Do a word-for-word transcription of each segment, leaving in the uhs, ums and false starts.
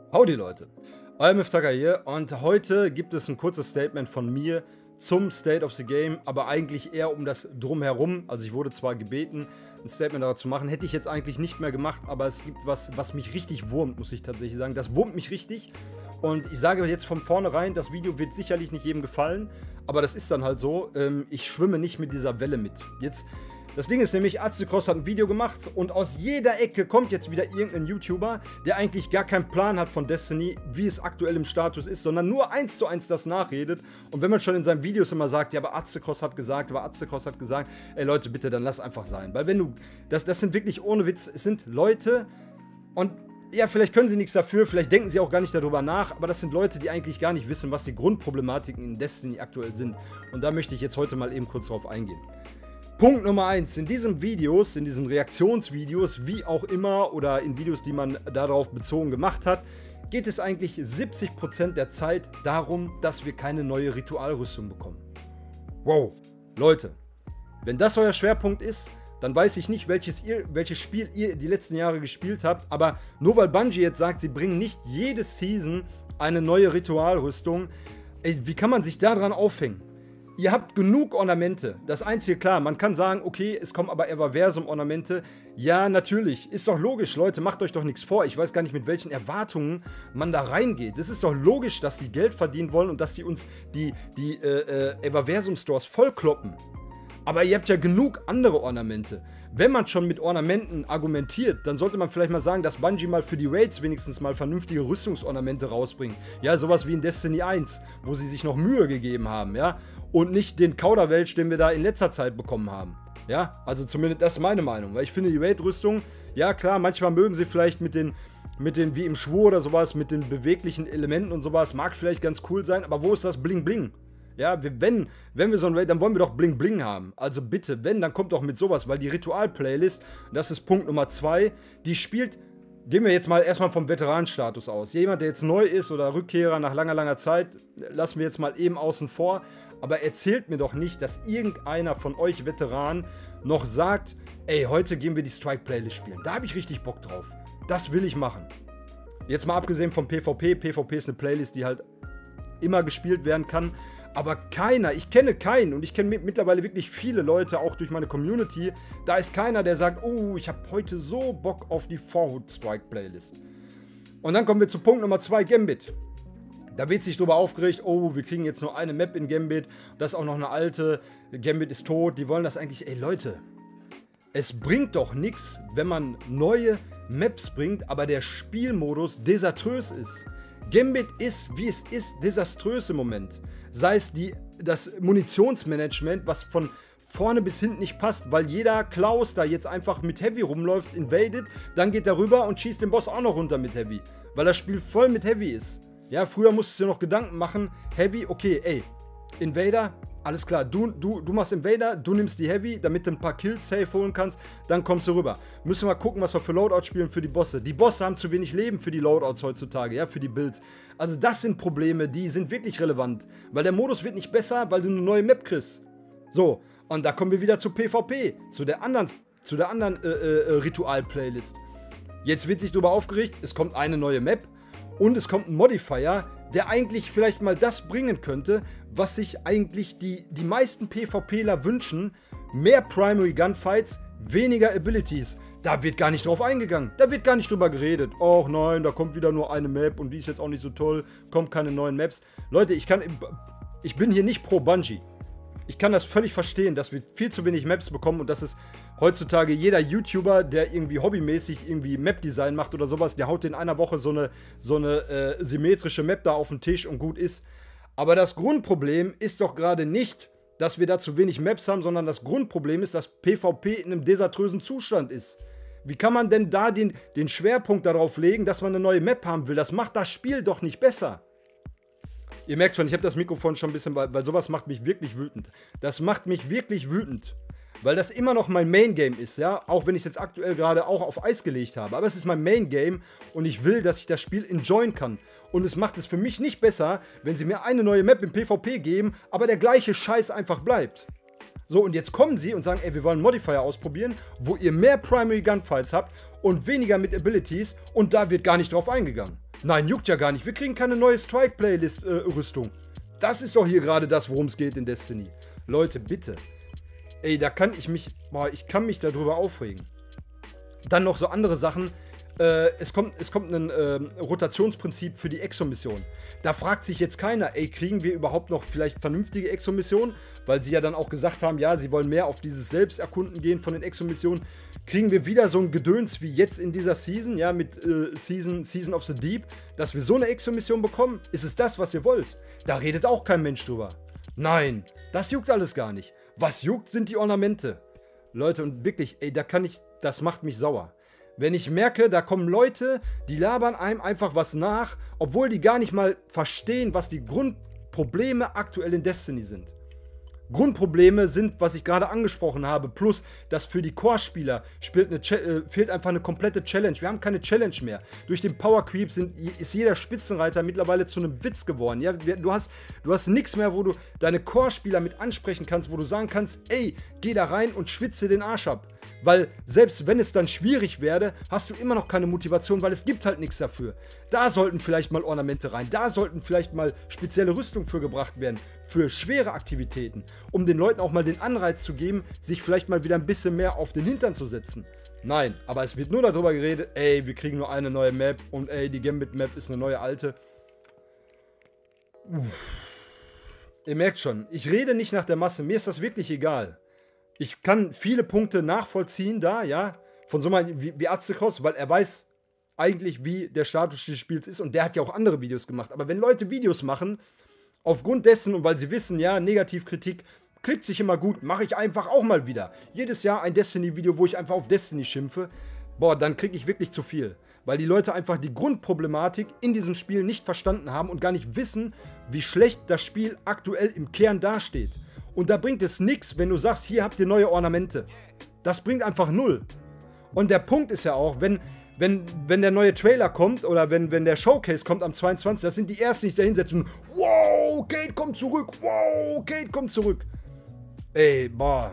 Howdy Leute, euer Miftaker hier und heute gibt es ein kurzes Statement von mir zum State of the Game, aber eigentlich eher um das Drumherum. Also ich wurde zwar gebeten, ein Statement dazu zu machen, hätte ich jetzt eigentlich nicht mehr gemacht, aber es gibt was, was mich richtig wurmt, muss ich tatsächlich sagen. Das wurmt mich richtig und ich sage jetzt von vornherein, das Video wird sicherlich nicht jedem gefallen, aber das ist dann halt so, ich schwimme nicht mit dieser Welle mit. Jetzt... Das Ding ist nämlich, Aztecross hat ein Video gemacht und aus jeder Ecke kommt jetzt wieder irgendein YouTuber, der eigentlich gar keinen Plan hat von Destiny, wie es aktuell im Status ist, sondern nur eins zu eins das nachredet. Und wenn man schon in seinen Videos immer sagt, ja, aber Aztecross hat gesagt, aber Aztecross hat gesagt, ey Leute, bitte, dann lass einfach sein. Weil wenn du, das, das sind wirklich ohne Witz, es sind Leute und ja, vielleicht können sie nichts dafür, vielleicht denken sie auch gar nicht darüber nach, aber das sind Leute, die eigentlich gar nicht wissen, was die Grundproblematiken in Destiny aktuell sind. Und da möchte ich jetzt heute mal eben kurz drauf eingehen. Punkt Nummer eins, in diesen Videos, in diesen Reaktionsvideos, wie auch immer, oder in Videos, die man darauf bezogen gemacht hat, geht es eigentlich siebzig Prozent der Zeit darum, dass wir keine neue Ritualrüstung bekommen. Wow, Leute, wenn das euer Schwerpunkt ist, dann weiß ich nicht, welches, ihr, welches Spiel ihr die letzten Jahre gespielt habt, aber nur weil Bungie jetzt sagt, sie bringen nicht jede Season eine neue Ritualrüstung, ey, wie kann man sich daran aufhängen? Ihr habt genug Ornamente. Das Einzige, klar, man kann sagen, okay, es kommen aber Everversum-Ornamente. Ja, natürlich, ist doch logisch, Leute, macht euch doch nichts vor. Ich weiß gar nicht, mit welchen Erwartungen man da reingeht. Es ist doch logisch, dass die Geld verdienen wollen und dass sie uns die, die äh, äh, Everversum-Stores vollkloppen. Aber ihr habt ja genug andere Ornamente. Wenn man schon mit Ornamenten argumentiert, dann sollte man vielleicht mal sagen, dass Bungie mal für die Raids wenigstens mal vernünftige Rüstungsornamente rausbringt. Ja, sowas wie in Destiny eins, wo sie sich noch Mühe gegeben haben, ja. Und nicht den Kauderwelsch, den wir da in letzter Zeit bekommen haben. Ja, also zumindest das ist meine Meinung. Weil ich finde, die Raid-Rüstung, ja klar, manchmal mögen sie vielleicht mit den, mit den, wie im Schwur oder sowas, mit den beweglichen Elementen und sowas, mag vielleicht ganz cool sein, aber wo ist das Bling-Bling? Ja, wenn, wenn wir so ein Raid, dann wollen wir doch Bling-Bling haben. Also bitte, wenn, dann kommt doch mit sowas, weil die Ritual-Playlist, das ist Punkt Nummer zwei, die spielt, gehen wir jetzt mal erstmal vom Veteranenstatus aus. Jemand, der jetzt neu ist oder Rückkehrer nach langer, langer Zeit, lassen wir jetzt mal eben außen vor. Aber erzählt mir doch nicht, dass irgendeiner von euch Veteranen noch sagt, ey, heute gehen wir die Strike-Playlist spielen. Da habe ich richtig Bock drauf. Das will ich machen. Jetzt mal abgesehen vom PvP. PvP ist eine Playlist, die halt immer gespielt werden kann. Aber keiner, ich kenne keinen und ich kenne mittlerweile wirklich viele Leute, auch durch meine Community, da ist keiner, der sagt, oh, ich habe heute so Bock auf die Vorhut-Strike-Playlist. Und dann kommen wir zu Punkt Nummer zwei, Gambit. Da wird sich drüber aufgeregt, oh, wir kriegen jetzt nur eine Map in Gambit, das ist auch noch eine alte, Gambit ist tot, die wollen das eigentlich, ey Leute, es bringt doch nichts, wenn man neue Maps bringt, aber der Spielmodus desaströs ist. Gambit ist, wie es ist, desaströs im Moment. Sei es die, das Munitionsmanagement, was von vorne bis hinten nicht passt, weil jeder Klaus da jetzt einfach mit Heavy rumläuft, invadet, dann geht er rüber und schießt den Boss auch noch runter mit Heavy, weil das Spiel voll mit Heavy ist. Ja, früher musstest du dir noch Gedanken machen, Heavy, okay, ey, Invader, alles klar, du, du, du machst Invader, du nimmst die Heavy, damit du ein paar Kills safe holen kannst, dann kommst du rüber. Müssen wir mal gucken, was wir für Loadouts spielen für die Bosse. Die Bosse haben zu wenig Leben für die Loadouts heutzutage, ja, für die Builds. Also das sind Probleme, die sind wirklich relevant, weil der Modus wird nicht besser, weil du eine neue Map kriegst. So, und da kommen wir wieder zu PvP, zu der anderen, zu der anderen äh, äh, Ritual-Playlist. Jetzt wird sich darüber aufgeregt, es kommt eine neue Map, und es kommt ein Modifier, der eigentlich vielleicht mal das bringen könnte, was sich eigentlich die, die meisten PvPler wünschen. Mehr Primary Gunfights, weniger Abilities. Da wird gar nicht drauf eingegangen. Da wird gar nicht drüber geredet. Och nein, da kommt wieder nur eine Map und die ist jetzt auch nicht so toll. Kommt keine neuen Maps. Leute, ich kann, ich bin hier nicht pro Bungie. Ich kann das völlig verstehen, dass wir viel zu wenig Maps bekommen und dass es heutzutage jeder YouTuber, der irgendwie hobbymäßig irgendwie Map-Design macht oder sowas, der haut in einer Woche so eine, so eine äh, symmetrische Map da auf den Tisch und gut ist. Aber das Grundproblem ist doch gerade nicht, dass wir da zu wenig Maps haben, sondern das Grundproblem ist, dass PvP in einem desaströsen Zustand ist. Wie kann man denn da den, den Schwerpunkt darauf legen, dass man eine neue Map haben will? Das macht das Spiel doch nicht besser. Ihr merkt schon, ich habe das Mikrofon schon ein bisschen, weil, weil sowas macht mich wirklich wütend. Das macht mich wirklich wütend. Weil das immer noch mein Main-Game ist, ja. Auch wenn ich es jetzt aktuell gerade auch auf Eis gelegt habe. Aber es ist mein Main-Game und ich will, dass ich das Spiel enjoyen kann. Und es macht es für mich nicht besser, wenn sie mir eine neue Map im PvP geben, aber der gleiche Scheiß einfach bleibt. So, und jetzt kommen sie und sagen, ey, wir wollen Modifier ausprobieren, wo ihr mehr Primary Gunfights habt und weniger mit Abilities und da wird gar nicht drauf eingegangen. Nein, juckt ja gar nicht. Wir kriegen keine neue Strike-Playlist-Rüstung. Äh, das ist doch hier gerade das, worum es geht in Destiny. Leute, bitte. Ey, da kann ich mich, boah, ich kann mich darüber aufregen. Dann noch so andere Sachen. Äh, es kommt, es kommt ein äh, Rotationsprinzip für die Exo-Mission. Da fragt sich jetzt keiner, ey, kriegen wir überhaupt noch vielleicht vernünftige Exo-Missionen? Weil sie ja dann auch gesagt haben, ja, sie wollen mehr auf dieses Selbsterkunden gehen von den Exo-Missionen. Kriegen wir wieder so ein Gedöns wie jetzt in dieser Season, ja, mit äh, Season, Season of the Deep, dass wir so eine Exo-Mission bekommen? Ist es das, was ihr wollt? Da redet auch kein Mensch drüber. Nein, das juckt alles gar nicht. Was juckt, sind die Ornamente. Leute, und wirklich, ey, da kann ich, das macht mich sauer. Wenn ich merke, da kommen Leute, die labern einem einfach was nach, obwohl die gar nicht mal verstehen, was die Grundprobleme aktuell in Destiny sind. Grundprobleme sind, was ich gerade angesprochen habe, plus, dass für die Core-Spieler spielt eine, äh, fehlt einfach eine komplette Challenge. Wir haben keine Challenge mehr. Durch den Power Creep sind, ist jeder Spitzenreiter mittlerweile zu einem Witz geworden. Ja? Du hast, du hast nichts mehr, wo du deine Core-Spieler mit ansprechen kannst, wo du sagen kannst, ey, geh da rein und schwitze den Arsch ab. Weil selbst wenn es dann schwierig werde, hast du immer noch keine Motivation, weil es gibt halt nichts dafür. Da sollten vielleicht mal Ornamente rein, da sollten vielleicht mal spezielle Rüstungen für gebracht werden, für schwere Aktivitäten, um den Leuten auch mal den Anreiz zu geben, sich vielleicht mal wieder ein bisschen mehr auf den Hintern zu setzen. Nein, aber es wird nur darüber geredet, ey, wir kriegen nur eine neue Map und ey, die Gambit-Map ist eine neue alte. Uff. Ihr merkt schon, ich rede nicht nach der Masse, mir ist das wirklich egal. Ich kann viele Punkte nachvollziehen da, ja, von so jemandem wie, wie Azekos, weil er weiß eigentlich, wie der Status des Spiels ist und der hat ja auch andere Videos gemacht. Aber wenn Leute Videos machen, aufgrund dessen und weil sie wissen, ja, Negativkritik klickt sich immer gut, mache ich einfach auch mal wieder. Jedes Jahr ein Destiny-Video, wo ich einfach auf Destiny schimpfe, boah, dann kriege ich wirklich zu viel. Weil die Leute einfach die Grundproblematik in diesem Spiel nicht verstanden haben und gar nicht wissen, wie schlecht das Spiel aktuell im Kern dasteht. Und da bringt es nichts, wenn du sagst, hier habt ihr neue Ornamente. Das bringt einfach null. Und der Punkt ist ja auch, wenn, wenn, wenn der neue Trailer kommt oder wenn, wenn der Showcase kommt am zweiundzwanzigsten, das sind die Ersten, die sich da hinsetzen. Wow, Kate kommt zurück. Wow, Kate kommt zurück. Ey, boah.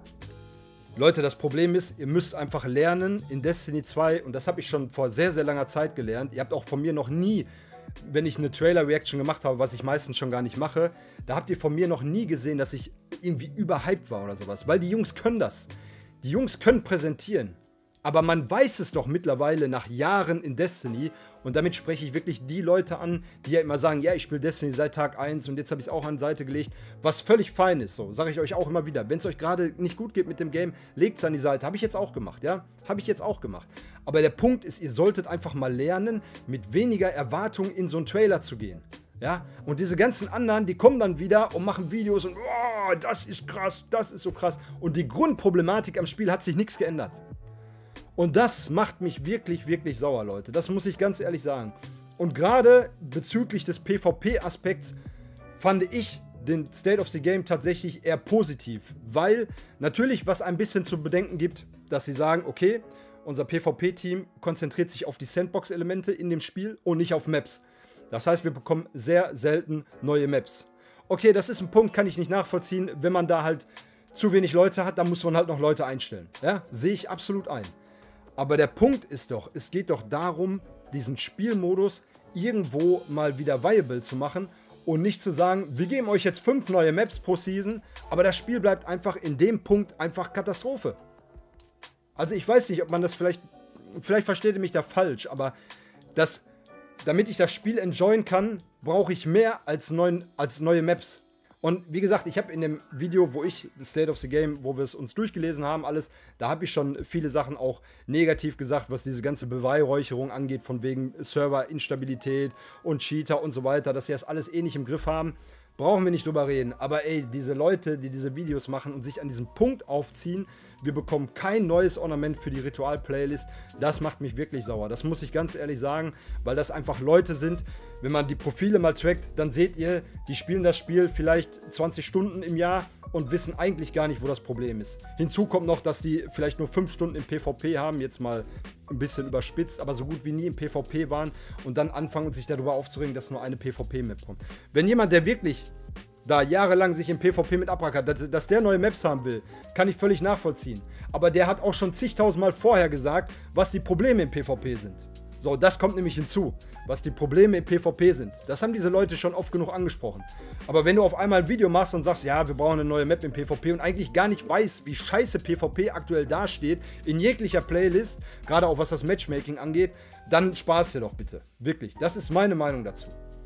Leute, das Problem ist, ihr müsst einfach lernen in Destiny zwei, und das habe ich schon vor sehr, sehr langer Zeit gelernt. Ihr habt auch von mir noch nie, wenn ich eine Trailer-Reaction gemacht habe, was ich meistens schon gar nicht mache, da habt ihr von mir noch nie gesehen, dass ich irgendwie überhyped war oder sowas. Weil die Jungs können das. Die Jungs können präsentieren. Aber man weiß es doch mittlerweile nach Jahren in Destiny, und damit spreche ich wirklich die Leute an, die ja immer sagen, ja, ich spiele Destiny seit Tag eins und jetzt habe ich es auch an die Seite gelegt, was völlig fein ist, so, sage ich euch auch immer wieder. Wenn es euch gerade nicht gut geht mit dem Game, legt es an die Seite. Habe ich jetzt auch gemacht, ja? Habe ich jetzt auch gemacht. Aber der Punkt ist, ihr solltet einfach mal lernen, mit weniger Erwartung in so einen Trailer zu gehen. Ja, und diese ganzen anderen, die kommen dann wieder und machen Videos und oh, das ist krass, das ist so krass. Und die Grundproblematik am Spiel hat sich nichts geändert. Und das macht mich wirklich, wirklich sauer, Leute. Das muss ich ganz ehrlich sagen. Und gerade bezüglich des PvP-Aspekts fand ich den State of the Game tatsächlich eher positiv. Weil natürlich, was ein bisschen zu bedenken gibt, dass sie sagen, okay, unser PvP-Team konzentriert sich auf die Sandbox-Elemente in dem Spiel und nicht auf Maps. Das heißt, wir bekommen sehr selten neue Maps. Okay, das ist ein Punkt, kann ich nicht nachvollziehen. Wenn man da halt zu wenig Leute hat, dann muss man halt noch Leute einstellen. Ja, sehe ich absolut ein. Aber der Punkt ist doch, es geht doch darum, diesen Spielmodus irgendwo mal wieder viable zu machen und nicht zu sagen, wir geben euch jetzt fünf neue Maps pro Season, aber das Spiel bleibt einfach in dem Punkt einfach Katastrophe. Also ich weiß nicht, ob man das vielleicht, vielleicht versteht ihr mich da falsch, aber das, damit ich das Spiel enjoyen kann, brauche ich mehr als, neun, als neue Maps. Und wie gesagt, ich habe in dem Video, wo ich State of the Game, wo wir es uns durchgelesen haben, alles, da habe ich schon viele Sachen auch negativ gesagt, was diese ganze Beweihräucherung angeht, von wegen Serverinstabilität und Cheater und so weiter, dass sie das alles eh nicht im Griff haben. Brauchen wir nicht drüber reden. Aber ey, diese Leute, die diese Videos machen und sich an diesem Punkt aufziehen, wir bekommen kein neues Ornament für die Ritual-Playlist, das macht mich wirklich sauer. Das muss ich ganz ehrlich sagen, weil das einfach Leute sind, wenn man die Profile mal trackt, dann seht ihr, die spielen das Spiel vielleicht zwanzig Stunden im Jahr und wissen eigentlich gar nicht, wo das Problem ist. Hinzu kommt noch, dass die vielleicht nur fünf Stunden im PvP haben, jetzt mal ein bisschen überspitzt, aber so gut wie nie im PvP waren und dann anfangen, sich darüber aufzuregen, dass nur eine PvP-Map kommt. Wenn jemand, der wirklich da jahrelang sich im PvP mit abrackert, dass, dass der neue Maps haben will, kann ich völlig nachvollziehen. Aber der hat auch schon zigtausendmal vorher gesagt, was die Probleme im PvP sind. So, das kommt nämlich hinzu, was die Probleme im PvP sind. Das haben diese Leute schon oft genug angesprochen. Aber wenn du auf einmal ein Video machst und sagst, ja, wir brauchen eine neue Map im PvP und eigentlich gar nicht weißt, wie scheiße PvP aktuell dasteht, in jeglicher Playlist, gerade auch was das Matchmaking angeht, dann sparst dir doch bitte. Wirklich, das ist meine Meinung dazu.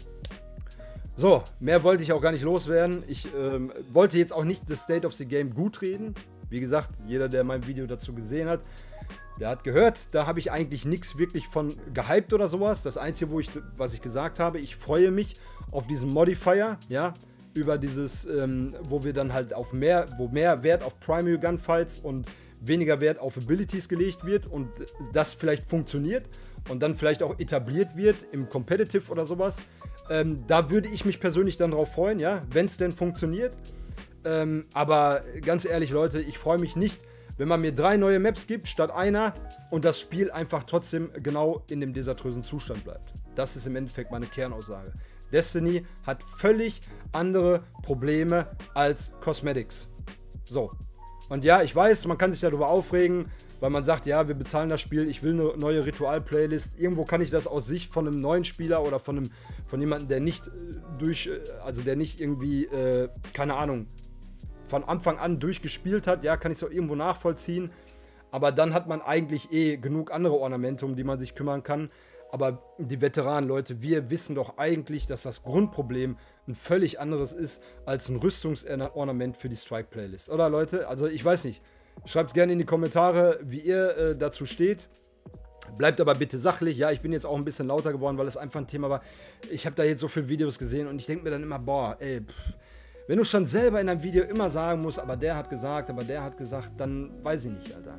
So, mehr wollte ich auch gar nicht loswerden. Ich ähm, wollte jetzt auch nicht das State of the Game gut reden. Wie gesagt, jeder, der mein Video dazu gesehen hat, der hat gehört, da habe ich eigentlich nichts wirklich von gehypt oder sowas. Das Einzige, wo ich, was ich gesagt habe, ich freue mich auf diesen Modifier, ja, über dieses, ähm, wo wir dann halt auf mehr, wo mehr Wert auf Primary Gunfights und weniger Wert auf Abilities gelegt wird und das vielleicht funktioniert und dann vielleicht auch etabliert wird im Competitive oder sowas. Ähm, da würde ich mich persönlich dann drauf freuen, ja, wenn es denn funktioniert. Ähm, aber ganz ehrlich, Leute, ich freue mich nicht, wenn man mir drei neue Maps gibt statt einer und das Spiel einfach trotzdem genau in dem desaströsen Zustand bleibt. Das ist im Endeffekt meine Kernaussage. Destiny hat völlig andere Probleme als Cosmetics. So. Und ja, ich weiß, man kann sich darüber aufregen, weil man sagt, ja, wir bezahlen das Spiel, ich will eine neue Ritual-Playlist. Irgendwo kann ich das aus Sicht von einem neuen Spieler oder von einem, von jemandem, der nicht durch, also der nicht irgendwie, äh, keine Ahnung, von Anfang an durchgespielt hat, ja, kann ich es auch irgendwo nachvollziehen. Aber dann hat man eigentlich eh genug andere Ornamente, um die man sich kümmern kann. Aber die Veteranen, Leute, wir wissen doch eigentlich, dass das Grundproblem ein völlig anderes ist als ein Rüstungsornament für die Strike-Playlist. Oder, Leute? Also, ich weiß nicht. Schreibt es gerne in die Kommentare, wie ihr äh, dazu steht. Bleibt aber bitte sachlich. Ja, ich bin jetzt auch ein bisschen lauter geworden, weil es einfach ein Thema war. Ich habe da jetzt so viele Videos gesehen und ich denke mir dann immer, boah, ey, pff. Wenn du schon selber in einem Video immer sagen musst, aber der hat gesagt, aber der hat gesagt, dann weiß ich nicht, Alter.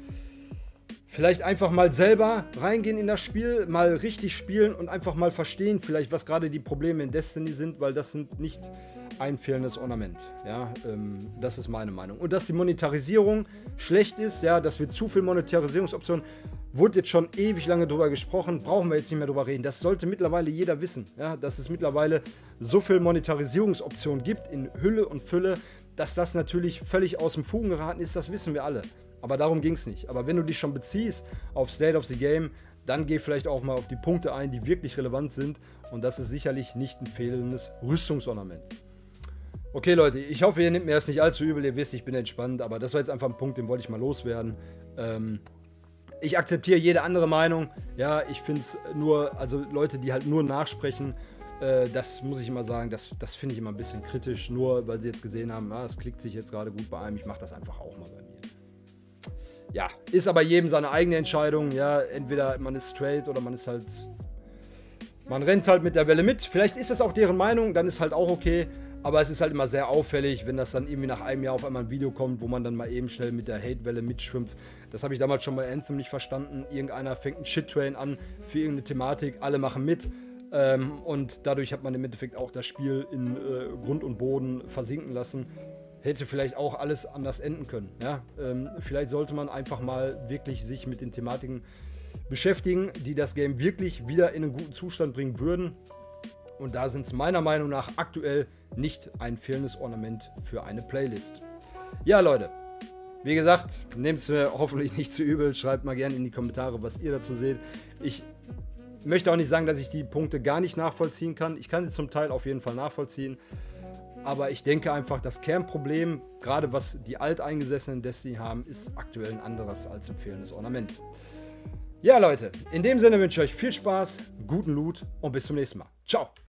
Vielleicht einfach mal selber reingehen in das Spiel, mal richtig spielen und einfach mal verstehen, vielleicht was gerade die Probleme in Destiny sind, weil das sind nicht ein fehlendes Ornament. Ja, ähm, das ist meine Meinung. Und dass die Monetarisierung schlecht ist, ja, dass wir zu viel Monetarisierungsoptionen, wurde jetzt schon ewig lange drüber gesprochen, brauchen wir jetzt nicht mehr drüber reden. Das sollte mittlerweile jeder wissen, ja, dass es mittlerweile so viel Monetarisierungsoptionen gibt in Hülle und Fülle, dass das natürlich völlig aus dem Fugen geraten ist, das wissen wir alle. Aber darum ging es nicht. Aber wenn du dich schon beziehst auf State of the Game, dann geh vielleicht auch mal auf die Punkte ein, die wirklich relevant sind. Und das ist sicherlich nicht ein fehlendes Rüstungsornament. Okay, Leute, ich hoffe, ihr nehmt mir das nicht allzu übel. Ihr wisst, ich bin entspannt, aber das war jetzt einfach ein Punkt, den wollte ich mal loswerden. Ähm, ich akzeptiere jede andere Meinung. Ja, ich finde es nur, also Leute, die halt nur nachsprechen, äh, das muss ich immer sagen, das, das finde ich immer ein bisschen kritisch. Nur weil sie jetzt gesehen haben, ah, es klickt sich jetzt gerade gut bei einem, ich mache das einfach auch mal bei mir. Ja, ist aber jedem seine eigene Entscheidung. Ja, entweder man ist straight oder man ist halt, man rennt halt mit der Welle mit. Vielleicht ist das auch deren Meinung, dann ist halt auch okay. Aber es ist halt immer sehr auffällig, wenn das dann irgendwie nach einem Jahr auf einmal ein Video kommt, wo man dann mal eben schnell mit der Hate-Welle mitschwimmt. Das habe ich damals schon bei Anthem nicht verstanden. Irgendeiner fängt einen Shit-Train an für irgendeine Thematik, alle machen mit. Ähm, und dadurch hat man im Endeffekt auch das Spiel in äh, Grund und Boden versinken lassen. Hätte vielleicht auch alles anders enden können. Ja? Ähm, vielleicht sollte man einfach mal wirklich sich mit den Thematiken beschäftigen, die das Game wirklich wieder in einen guten Zustand bringen würden. Und da sind es meiner Meinung nach aktuell nicht ein fehlendes Ornament für eine Playlist. Ja, Leute, wie gesagt, nehmt es mir hoffentlich nicht zu übel. Schreibt mal gerne in die Kommentare, was ihr dazu seht. Ich möchte auch nicht sagen, dass ich die Punkte gar nicht nachvollziehen kann. Ich kann sie zum Teil auf jeden Fall nachvollziehen. Aber ich denke einfach, das Kernproblem, gerade was die Alteingesessenen in Destiny haben, ist aktuell ein anderes als ein fehlendes Ornament. Ja, Leute, in dem Sinne wünsche ich euch viel Spaß, guten Loot und bis zum nächsten Mal. Ciao!